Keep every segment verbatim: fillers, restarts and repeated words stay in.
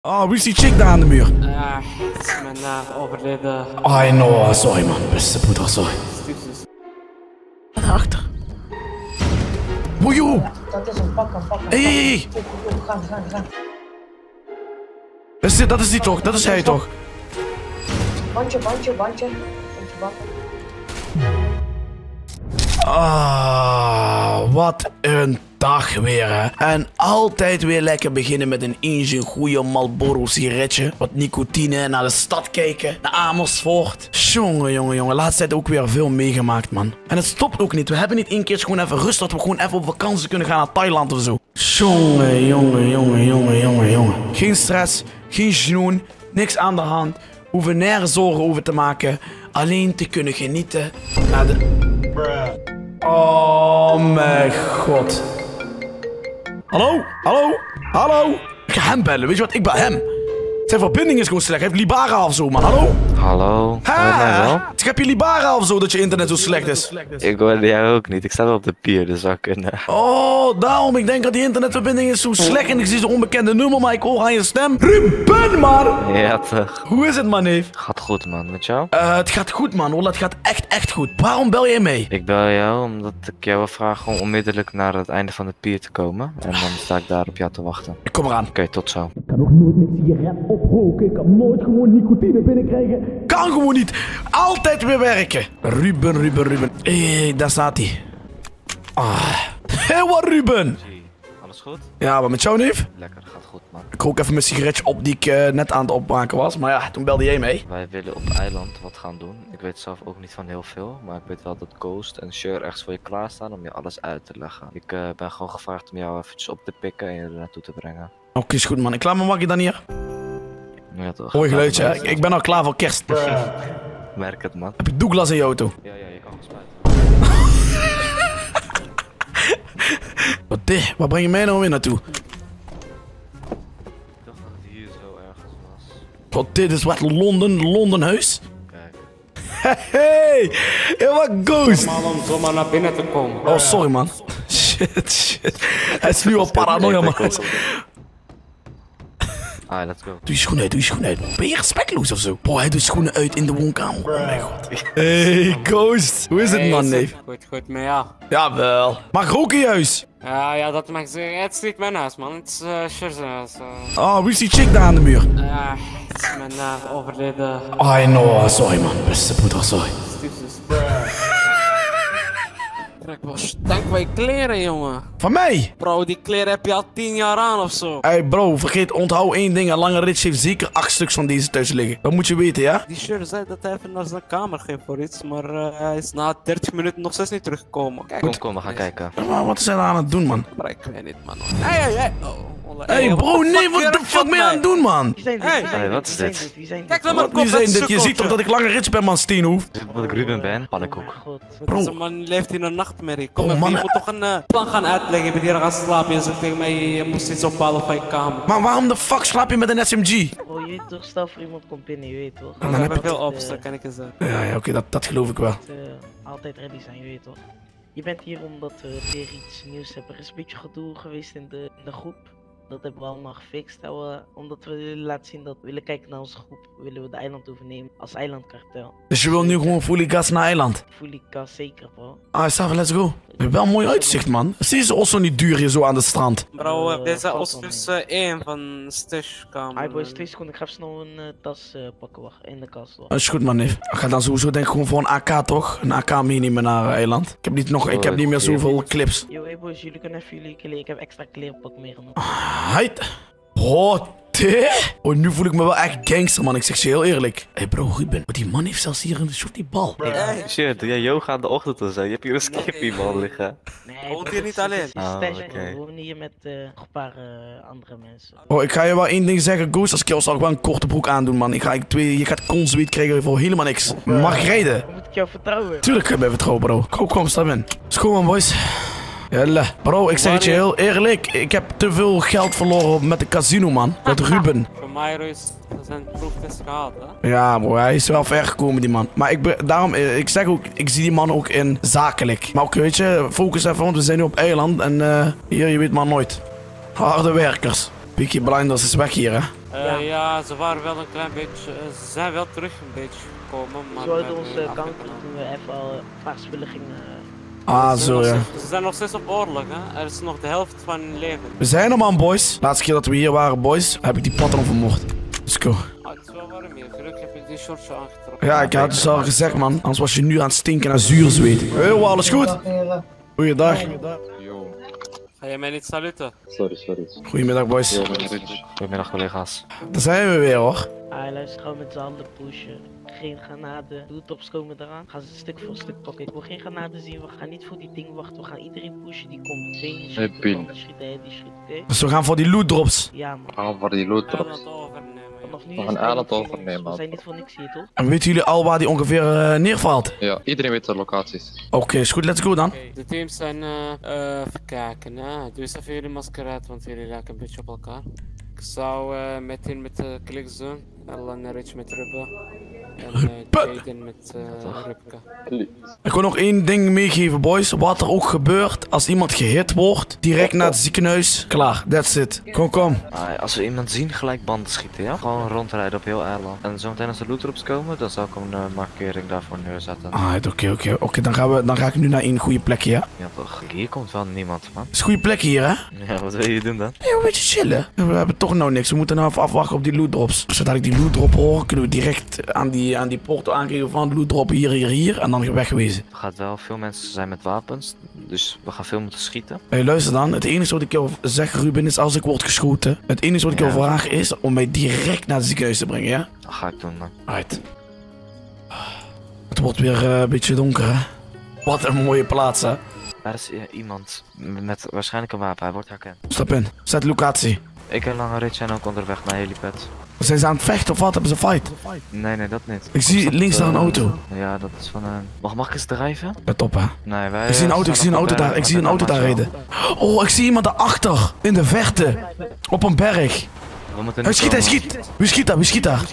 Oh, wie is die chick daar aan de muur? Ja, het is mijn uh, overleden... I know, sorry man, beste broeder, sorry. Daarachter. Woejoe! Dat is een pak, een pak. Hé, hé, hé! Gaan, gaan, gaan. Dat is, dat is die toch, dat is hij toch? Bandje, bandje, bandje. Bandje, bandje. Ah, wat een dag weer, hè. En altijd weer lekker beginnen met een eentje goede Marlboro sigaretje. Wat nicotine, naar de stad kijken, naar Amersfoort. Jongen, jongen, jongen. Laatst tijd ook weer veel meegemaakt, man. En het stopt ook niet. We hebben niet één keer gewoon even rust, dat we gewoon even op vakantie kunnen gaan naar Thailand of zo. Jongen, jongen, jongen, jongen, jongen, jongen. Geen stress, geen genoen, niks aan de hand. Hoeven nergens zorgen over te maken. Alleen te kunnen genieten naar de... Oh mijn god. Hallo? Hallo? Hallo? Ik ga hem bellen, weet je wat? Ik bel hem. Zijn verbinding is gewoon slecht. Hij heeft Libara of zo, man. Hallo? Hallo? Ha! Ik heb je Libara of zo dat je internet zo slecht is. Ik hoorde jou ook niet. Ik sta wel op de pier, dus zou kunnen. Oh, daarom. Ik denk dat die internetverbinding is zo slecht en ik zie zo'n onbekende nummer, maar ik hoor aan je stem. Ruben, man! Ja, toch. Hoe is het, man, neef? Gaat goed, man. Met jou? Uh, het gaat goed, man. Hoor. Het gaat echt, echt goed. Waarom bel jij mee? Ik bel jou omdat ik jou wil vragen om onmiddellijk naar het einde van de pier te komen. En dan sta ik daar op jou te wachten. Ik kom eraan. Oké, okay, tot zo. Ik kan nog nooit met sigaret oproken. Ik kan nooit gewoon nicotine binnenkrijgen. Kan gewoon niet. Altijd weer werken. Ruben, Ruben, Ruben. Hé, hey, daar staat hij. Ah. Hé, hey, wat Ruben? Alles goed? Ja, wat met jou, neef? Lekker, gaat goed, man. Ik rook even mijn sigaretje op die ik uh, net aan het opmaken was. Maar ja, toen belde jij mee. Wij willen op eiland wat gaan doen. Ik weet zelf ook niet van heel veel. Maar ik weet wel dat Ghost en Sure ergens voor je klaarstaan om je alles uit te leggen. Ik uh, ben gewoon gevraagd om jou eventjes op te pikken en je er naartoe te brengen. Oké, okay, is goed, man. Ik laat mijn makkie dan hier. Ja, toch. Mooi geluidje, hè? Ik ben al klaar voor kerst. Merk het, man. Heb je Douglas in je auto? Ja, ja, je kan gespuiten. Wat dit? Waar breng je mij nou weer naartoe? Ik dacht dat het hier zo ergens was. Wat, dit is wat Londen, Londen huis? Kijk. Hey, hey, wat Ghost? Maar om zomaar naar binnen te komen. Oh, sorry, man. Shit, shit. Hij is nu al paranoia, man. Ah, let's go. Doe je schoenen uit, doe je schoenen uit. Ben je respectloos of zo? Boah, hij doet schoenen uit in de woonkamer. Oh mijn god. Hey, Ghost. Hoe is het, man, neef? Goed, goed, maar ja. Jawel. Mag roken in je huis? Ja, ja, dat mag ik zeggen. Het is niet mijn huis, man. Het is uh, Sher's huis. Uh. Oh, wie is die chick daar aan de muur? Ja, het is mijn uh, overleden... I know, sorry, man. Beste broeder, sorry. stiefzus. Trek wel stank bij je kleren, jongen. Van mij? Bro, die kleren heb je al tien jaar aan of zo. Hey bro, vergeet, onthoud één ding. Een lange Rich heeft zeker acht stuks van deze thuis liggen. Dat moet je weten, ja? Die Sher zei dat hij even naar zijn kamer ging voor iets, maar uh, hij is na dertig minuten nog steeds niet teruggekomen. Kijk, Kom, kom, we gaan kijken. Maar wat is hij daar aan het doen, man? maar ik weet niet, man. Hey, hey, hey. Oh, hey bro, nee, wat de fuck ben je aan het doen, man? Wie zijn dit? Hey. Wie zijn Hey, dit? wat is Wie dit? zijn dit? Wie zijn dit? Kijk dan maar Wat wie zijn dit? Je ziet toch dat ik... ik lange Rich ben, man, Steenhoef? Dat ik Ruben ben? Pannenkoek. God. Bro. Deze man leeft in een nachtmerrie. Kom Oh, even, man. je moet toch een uh, plan gaan uitleggen. Je bent hier gaan slapen. Je zegt tegen mij, je moest iets ophalen van je kamer. Maar waarom de fuck slaap je met een S M G? Oh, je weet toch, stel voor iemand komt binnen, je weet toch. dan We heb hebben ik- veel opties, dat kan ik eens zeggen. Ja, ja, oké, okay, dat, dat geloof ik wel. Uh, altijd ready zijn, je weet toch. Je bent hier omdat we weer iets nieuws hebben. Er is een beetje gedoe geweest in de, in de groep. Dat hebben we allemaal gefixt. En we, omdat we willen laten zien dat we willen kijken naar onze groep, willen we de eiland overnemen als eilandkartel. Dus je wil nu gewoon fully gas naar eiland? Fully gas zeker, bro. Ah, Safa, let's go. Je hebt wel een mooi uitzicht, man. Zie je ze Osso niet duur hier zo aan de strand? Bro, Uh, deze valt os wel is mee. uh, één van stashkamer. Hi boys, twee seconden. Ik ga even snel een uh, tas uh, pakken, wacht. In de kast, wacht. Dat is goed, man, neef. Ik ga dan sowieso denk ik gewoon voor een A K, toch? Een A K meenemen naar uh, eiland. Ik heb niet, nog, ik heb niet meer zoveel clips. Yo, hey boys, jullie kunnen even jullie kleren. Ik heb extra klerenpak meegenomen. Heid. Oh, dit? Oh, nu voel ik me wel echt gangster, man. Ik zeg je heel eerlijk. Hé hey bro, Ruben. Oh, die man heeft zelfs hier een soort die bal. Hey, Shit, doe jij yoga aan de ochtend of zo? Je hebt hier een skippybal liggen. Nee, Woont bro, hier het niet is- alleen? het is Ah, stash, oké. bro. We wonen hier met uh, nog een paar uh, andere mensen. Oh, ik ga je wel één ding zeggen, Ghost. Als kill zal ik wel een korte broek aandoen, man. Ik ga, ik, twee, je gaat consweet krijgen voor helemaal niks. Mag ik rijden? Hoe moet ik jou vertrouwen? Tuurlijk kun je mij vertrouwen, bro. Kom, kom, stap in. Is goed, man, boys. Jelle. Bro, ik zeg het je heel eerlijk. Ik heb te veel geld verloren met de casino, man. Met Ruben. voor mij is zijn proeftest gehad, hè? Ja, bro, hij is wel ver gekomen, die man. Maar ik, be- daarom, eh, ik zeg ook, ik zie die man ook in zakelijk. Maar ook, weet je, focus even, want we zijn nu op eiland. En eh, hier, je weet maar nooit. Harde werkers. Peaky Blinders is weg hier, hè. Uh, Ja. ja, ze waren wel een klein beetje, uh, ze zijn wel terug een beetje gekomen, maar... Ze we hadden hebben ons hun uh, counter afgenomen. toen we even al een paar spullen gingen... Ah, Ze zijn zo nog ja. steeds- Ze zijn nog steeds op oorlog, hè. Er is nog de helft van hun leven. We zijn er man, boys. Laatste keer dat we hier waren, boys, heb ik die patron vermoord. Let's go. Ah, het is wel warm hier, gelukkig heb je die shortje aangetrokken. Ja, ik had het dus al gezegd, man. Anders was je nu aan het stinken naar zuurzweet. Hé, hey, alles goed? Goeiedag. Ga jij mij niet saluten? Sorry, sorry. Goedemiddag, boys. Goedemiddag collega's. Daar zijn we weer, hoor. Ah, luister, gewoon met z'n handen pushen. Geen granaten. Doeltops komen eraan. Gaan ze stuk voor stuk pakken. Ik wil geen granaten zien. We gaan niet voor die ding wachten. We gaan iedereen pushen die komt. Benen schieten, Pien. handen schieten, hij die schiet, oké? Dus we gaan voor die loot drops. Ja, man. We gaan voor die loot drops. Eiland overnemen. Vanaf nu We is gaan het eiland voor ons. overnemen, We man. zijn niet voor niks hier, toch? En weten jullie al waar die ongeveer uh, neervalt? Ja, iedereen weet de locaties. Oké, okay, is goed. Let's go dan. Oké, de teams zijn, uh, uh, even kijken, hè. Doe eens even jullie masker uit, want jullie lijken een beetje op elkaar. Ik zou uh, meteen met de kliks doen. Ellen en Rich met Rubbe. En uh, Jaden met uh, Rubke. Ik wil nog één ding meegeven, boys. Wat er ook gebeurt, als iemand gehit wordt, direct naar het ziekenhuis. Klaar, that's it. Kom, kom. Ah, als we iemand zien, gelijk banden schieten, ja? Gewoon rondrijden op heel eiland. En zometeen als de loot drops komen, dan zal ik een uh, markering daarvoor neerzetten. Ah, oké, oké. Oké, dan gaan we, dan ga ik nu naar één goede plekje, ja? Ja toch, hier komt wel niemand, man. Het is een goede plekje hier, hè? Ja, wat wil je doen dan? Ja, een beetje chillen. We hebben toch nou niks. We moeten nou even afwachten op die loot drops. Zodra ik die loot drop hoor, kunnen we direct aan die, aan die porto aangeven van loot drop hier, hier, hier. En dan wegwezen. Er gaat wel veel mensen zijn met wapens, dus we gaan veel moeten schieten. Hé, hey, luister dan. Het enige wat ik wil zeggen, Ruben, is als ik word geschoten. Het enige wat ik Ja. wil vragen is om mij direct naar het ziekenhuis te brengen, ja? Dat ga ik doen, man. Right. Het wordt weer uh, een beetje donker, hè? Wat een mooie plaats, hè? Daar is uh, iemand met waarschijnlijk een wapen, hij wordt herkend. Stap in. Zet locatie. Ik en Lange Rich zijn ook onderweg naar helipad. Zijn ze aan het vechten of wat? Hebben ze een fight? Nee, nee, dat niet. Ik zie Komt links dat, daar een eh, auto. Ja, dat is van een... Mag, mag ik eens drijven? Let op, hè? Nee, wij... Ik zie een eh, auto, ik staan zie een op auto berg, daar, ik maar zie een dat auto daar mag wel. rijden. Oh, ik zie iemand daarachter. In de verte. Op een berg. We moeten Hij niet schiet, hij komen. schiet. Wie schiet daar, wie schiet daar?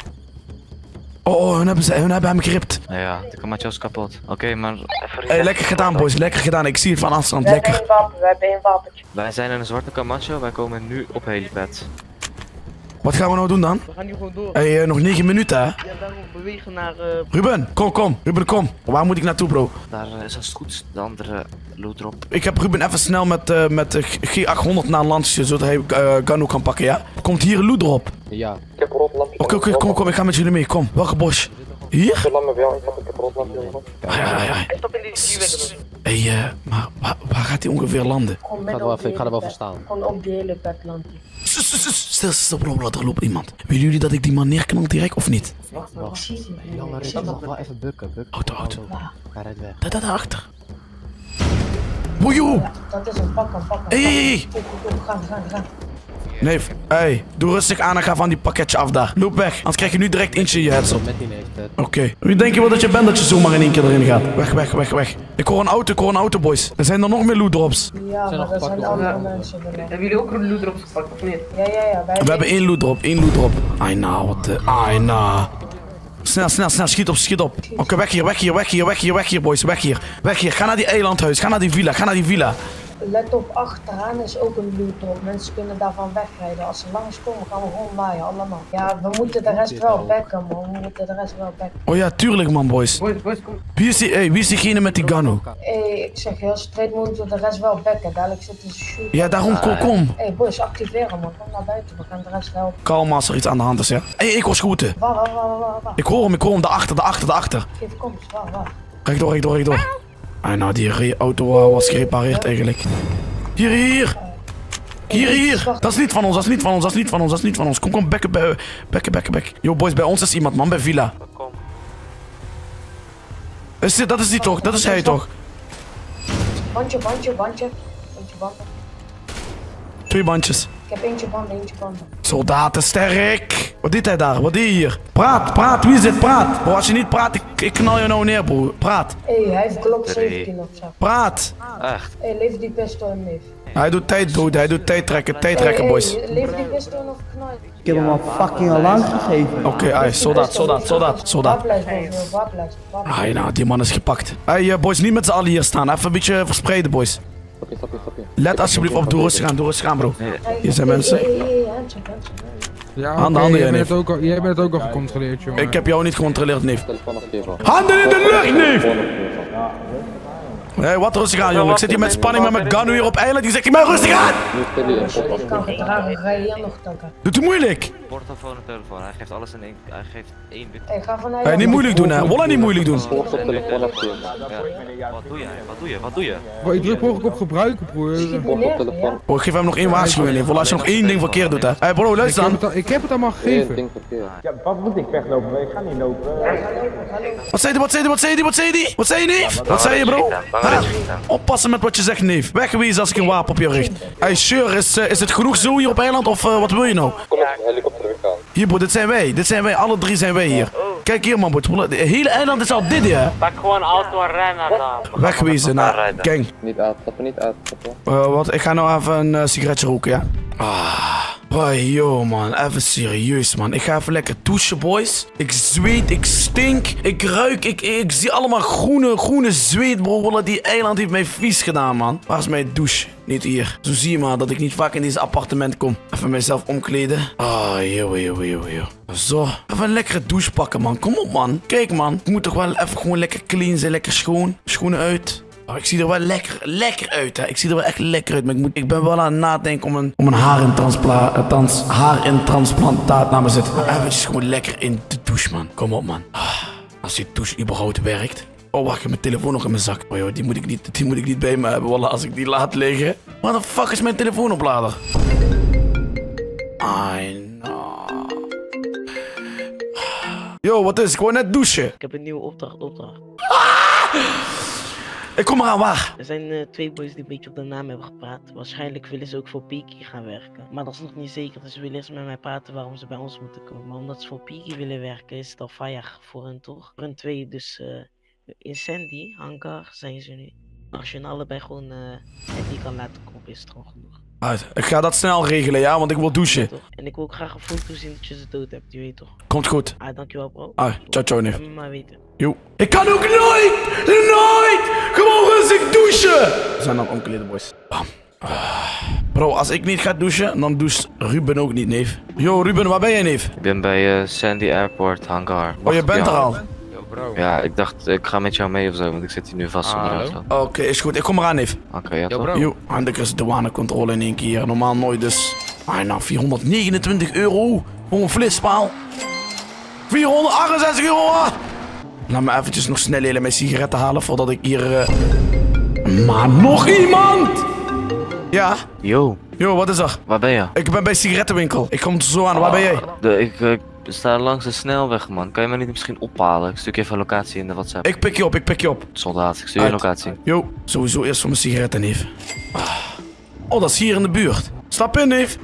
Oh, oh, hun hebben, ze, hun hebben hem geript. Ja, de kamatje is kapot. Oké, okay, maar... Even Hé, hey, lekker gedaan, boys. Lekker gedaan. Ik zie het van afstand. We hebben Lekker. één wapen, we hebben één wapentje. Wij zijn in een zwarte Camacho, wij komen nu op helipad. Wat gaan we nou doen dan? We gaan nu gewoon door. Hé, hey, uh, nog negen minuten, hè? Ja, daarom bewegen naar... Uh... Ruben, kom, kom. Ruben, kom. Waar moet ik naartoe, bro? Daar uh, is als het goed is de andere loot drop. Ik heb Ruben even snel met, uh, met de G achthonderd naar een landje, zodat hij uh, Gano kan pakken, ja? Komt hier een loot erop? Ja. Ik heb een rood lampje. Oké, oké, kom, kom. Ik ga met jullie mee. Kom. Welke bos? Hier? Ik laat me wel, ik heb een rood lampje. Ja, ja, ja. Hij stapt in die driewekker. Hé, hey, uh, maar waar, waar gaat hij ongeveer landen? Gewoon midden op die hele bed. Gewoon op die hele bed landt hij. Stil, stil, stil, stil, bro, bro, er loopt iemand. Willen jullie dat ik die man neerknal direct of niet? Precies. Lange Rich, mag wel even bukken, bukken. Auto, auto. Hij rijdt weg. Daar, daar, daarachter. Woejoe! Dat is een pak, een pak. Hé, hé, hé! Go, go, go, gaan, gaan, gaan. Nee, hé, hey, doe rustig aan en ga van die pakketje af daar. Loop weg, anders krijg je nu direct eentje in je heads op. Met die leeftijd. Oké. Wie denk je wel dat je bent dat je zomaar in één keer erin gaat? Weg, weg, weg, weg. Ik hoor een auto, ik hoor een auto, boys. Er zijn er nog meer loot drops. Ja, Zijn maar nog er zijn gepakt, andere hoor. mensen er nog. Hebben jullie ook een loot drops gepakt of niet? Ja, ja, ja. Wij We hebben één loot drop, één loot drop. Ai nou, wat de... Ai nou. Snel, snel, snel, schiet op, schiet op. Oké, weg hier, weg hier, weg hier, weg hier, weg hier, boys. Weg hier, weg hier. Ga naar die eilandhuis, ga naar die villa, ga naar die villa. Let op, achteraan is ook een loot drop. Mensen kunnen daarvan wegrijden. Als ze langs komen, gaan we gewoon laaien, allemaal. Ja, we moeten de rest wel backen, man. We moeten de rest wel backen. Oh ja, tuurlijk man, boys. Boys, boys, kom. Wie is, die, hey, wie is diegene met die Gano? Hé, hey, ik zeg heel straight, moeten we de rest wel backen. Dadelijk zitten ze shooten. Ja, daarom, kom, kom. Hé, hey, boys, activeren, man. Kom naar buiten, we gaan de rest helpen. Kalm als er iets aan de hand is, ja. Hé, hey, ik hoor schieten. Waar, waar, waar, waar, waar? Ik hoor hem, ik hoor hem, daarachter, daarachter, daarachter. Geef komst, waar, waar? Rechtdoor, rechtdoor, rechtdoor. Ah, nou, die re- auto uh, was gerepareerd eigenlijk. Hier, hier. Hier, hier. Dat is niet van ons, dat is niet van ons, dat is niet van ons, dat is niet van ons. Kom, kom, bekken, be- bekken, bekken, bekken. Yo, boys, bij ons is iemand, man, bij Villa. Kom. Is dit, dat is die toch, dat is hij toch? Bandje, bandje, bandje. Eentje banden. Twee bandjes. Ik heb eentje banden, eentje banden. Soldaten, sterk. Wat deed hij daar? Wat deed je hier? Praat, praat, wie is dit? Praat. Bro, als je niet praat, ik, ik knal je nou neer, bro. Praat, Hé, hey, hij heeft Glock zeventien of zo. praat. Echt? Hé, hey, leef die pistool in, neef. Hij doet tijd, dude. Hij doet tijd trekken, tijd trekken, Hey, boys. hey, leef die pistool of knal je? Ik heb hem al fucking al lang gegeven. Oké, okay, soldaat, soldaat, soldaat, soldaat. Wapenlijst boven, wapenlijst, wapenlijst. Ah, nou, die man is gepakt. Hey, uh, boys, niet met z'n allen hier staan. Even een beetje verspreiden, boys. Stapje, stapje, stapje. Let alsjeblieft op, doe rustig aan, doe rustig aan, bro. Nee, Hier zijn mensen. Hé, hé, hé, handshake, handshake. Ja, Handen, oké, handen, jij, jij, bent neef. het ook al, jij bent het ook al gecontroleerd, jongen. Ik heb jou niet gecontroleerd, neef. Telefoon afgeven. Handen in de lucht, neef! Hé, hey, wat rustig aan, jongen. Ik zit hier met spanning met mijn gun hier op eiland. Die zegt hij mij rustig aan! Ik kan gedragen, ga je hier nog takken. Doet u moeilijk? Portofoon en telefoon, hij geeft alles in één. Hij geeft één bit. Hey, ga vanuit. Hé, niet moeilijk doen, hè. Wallah, niet moeilijk doen. Volgens op telefoon afgeven. Ja. Wat doe jij? Wat doe je? Wat doe je? Bro, ik druk mogelijk op gebruiken, broer. Schiet Ik me neer, ja? Bro, ik geef hem nog één waarschuwing, neef. Wallah, als je nog één ding verkeerd doet, hè. Hé, hey, bro, luister heb, dan. het al, ik heb het allemaal Eén gegeven. ding verkeerd. Ja, wat moet ik weglopen? Ik ga niet lopen. Wat zei die, wat zei die, wat zei die, wat zei die? Wat zei je, neef? Wat zei je, bro? Ha? Oppassen met wat je zegt, neef. Wegwezen als ik een wapen op je richt. Hé, hey, sure, is, uh, is het genoeg zo hier op eiland of uh, wat wil je nou? Kom met een helikopter weer gaan. Hier, bro, dit zijn wij. Dit zijn wij. Alle drie zijn wij hier. Kijk hier, man, bro. Het hele eiland is al dit, hè. Pak gewoon auto en rij naar daar. Wegwezen naar gang. Niet uit, stappen niet uit. Stappen. Uh, wat? Ik ga nou even een uh, sigaretje roken, ja? Ah. Boy, yo, man. Even serieus, man. Ik ga even lekker douchen, boys. Ik zweet, ik stink. Ik ruik, ik, ik zie allemaal groene, groene zweet, bro. Wallah, die eiland heeft mij vies gedaan, man. Waar is mijn douche? Niet hier. Zo zie je maar dat ik niet vaak in deze appartement kom. Even mijzelf omkleden. Ah, yo, yo, yo, yo. Zo. Even een lekkere douche pakken, man. Kom op, man. Kijk, man. Ik moet toch wel even gewoon lekker clean zijn. Lekker schoon. Schoenen uit. Oh, ik zie er wel lekker, lekker uit, hè. Ik zie er wel echt lekker uit. Maar ik, moet, ik ben wel aan het nadenken om een, om een haarintransplantaat haarintransplantaat naar me te zetten. Even gewoon lekker in de douche, man. Kom op, man. Ah, als die douche überhaupt werkt. Oh, wacht, ik heb mijn telefoon nog in mijn zak. Oh, joh, die moet ik niet, die moet ik niet bij me hebben, wallah, als ik die laat liggen. Waar de fuck is mijn telefoonoplader? I know. Yo, wat is? Ik wou net douchen. Ik heb een nieuwe opdracht, opdracht. Ik kom eraan, waar? Er zijn uh, twee boys die een beetje op de naam hebben gepraat. Waarschijnlijk willen ze ook voor Peaky gaan werken. Maar dat is nog niet zeker, dus ze willen eerst met mij praten waarom ze bij ons moeten komen. Maar omdat ze voor Peaky willen werken, is het al vijf voor hun toch? Voor hun twee, dus uh, in Sandy, Hangar, zijn ze nu. Als je hen allebei gewoon uh, die kan laten komen, is het gewoon genoeg. Uit. Ik ga dat snel regelen, ja, want ik wil douchen. Toch? En ik wil ook graag een foto zien dat je ze dood hebt, je weet toch? Komt goed. Ah, dankjewel bro. Ah, ciao ciao, neef. Laat me maar weten. Yo. Ik kan ook nooit, nooit, gewoon rustig douchen. We zijn aan het omkleden, boys. Bam. Bro, als ik niet ga douchen, dan doucht Ruben ook niet, neef. Yo, Ruben, waar ben jij, neef? Ik ben bij uh, Sandy Airport, Hangar. Oh, je bent er al? Ja, ik dacht, ik ga met jou mee of zo, want ik zit hier nu vast zonder auto. Oké, okay, is goed. Ik kom eraan, neef. Oké, okay, ja toch? Yo, eindelijk is de douanecontrole in één keer. Normaal nooit, dus... Ah, nou, vierhonderdnegenentwintig euro voor een flitspaal. vierhonderdachtenzestig euro! Laat me eventjes nog snel hele mijn sigaretten halen voordat ik hier... Uh... Maar nog iemand! Ja? Yo. Yo, wat is er? Waar ben je? Ik ben bij sigarettenwinkel. Ik kom zo aan. Waar ben jij? De, ik, ik sta langs de snelweg, man. Kan je me niet misschien ophalen? Ik stuur je even locatie in de WhatsApp. Ik pik je op, ik pik je op. Soldaat, ik stuur je locatie. Yo, sowieso eerst voor mijn sigaretten, neef. Oh, dat is hier in de buurt. Stap in, neef.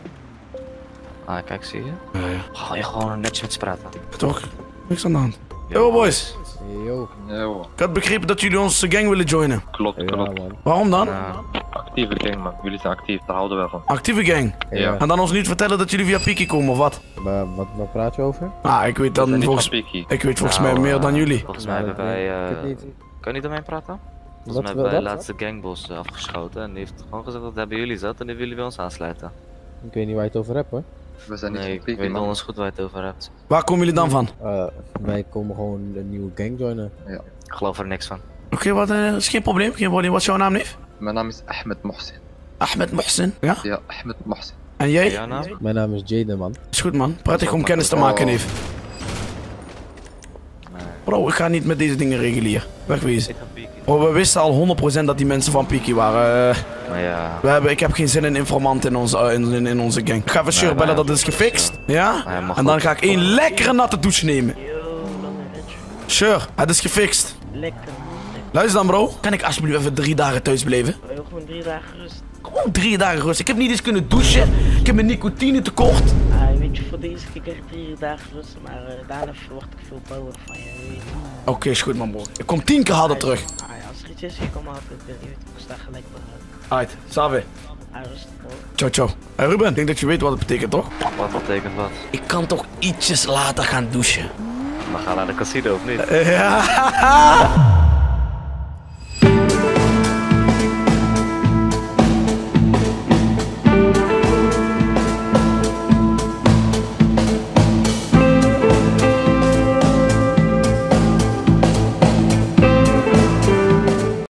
Ah, kijk, zie je? Ja, ja. Ga je gewoon netjes met spraten. Toch? Niks aan de hand. Yo, boys. Yo. Yo. Ik had begrepen dat jullie onze gang willen joinen. Klopt, klopt. man. Waarom dan? Uh, Actieve gang, man. Jullie zijn actief, daar houden we van. Actieve gang. Ja. En dan ons niet vertellen dat jullie via Peaky komen, of wat? Maar wat, wat praat je over? Ah, ik weet We zijn dan niet volgens... van Peaky. Ik weet volgens nou, mij meer uh, dan jullie. Volgens mij Nou, hebben dat wij... weet ik Uh, niet. kan je niet ermee praten? Volgens Wat, mij wat, hebben wij wat? laatst de gangbos uh, afgeschoten en die heeft gewoon gezegd dat hebben jullie zat en die willen bij ons aansluiten. Ik weet niet waar je het over hebt hoor. We zijn niet Nee, van ik Peaky, weet man. donders goed waar je het over hebt. Waar komen jullie dan van? Uh, wij komen gewoon een nieuwe gang joinen. Ik geloof er niks van. Oké, okay, wat uh, is geen probleem, geen probleem. Wat is jouw naam, neef? Mijn naam is Ahmed Mohsin. Ahmed Mohsin, ja? Ja, Ahmed Mohsin. En jij? En jouw naam? Mijn naam is Jaden man. Is goed, man. Prettig om kennis te maken, neef. Nee. Bro, ik ga niet met deze dingen regulier. Wegwezen. Ik ga Peaky. Bro, we wisten al honderd procent dat die mensen van Peaky waren. Uh, Maar ja... we hebben, ik heb geen zin in informanten in onze, uh, in, in, in onze gang. Ik ga even Sure Nee, bellen nee, dat het is gefixt. Ja? Nee, mag En dan goed. ga ik één lekkere natte douche nemen. Yo, lange retje. Sure, het is gefixt. Lekker. Lekker. Luister dan, bro. Kan ik alsjeblieft even drie dagen thuis blijven? We hebben gewoon drie dagen rust. Gewoon drie dagen rust. Ik heb niet eens kunnen douchen. Ik heb mijn nicotine tekort. Ah, weet je, voor deze keer krijg ik drie dagen rust, maar uh, daarna verwacht ik veel power van je, je weet. Oké, okay, is goed, man, bro. Ik kom tien keer harder terug. Ah ja, als er iets is, je kan me altijd, je weet, ik sta gelijk bereid. Alright, Save. Ah, rustig bro. Ciao, ciao. Hey Ruben, ik denk dat je weet wat het betekent, toch? Wat betekent wat? Ik kan toch ietsjes later gaan douchen. We gaan naar de casino of niet? Ja.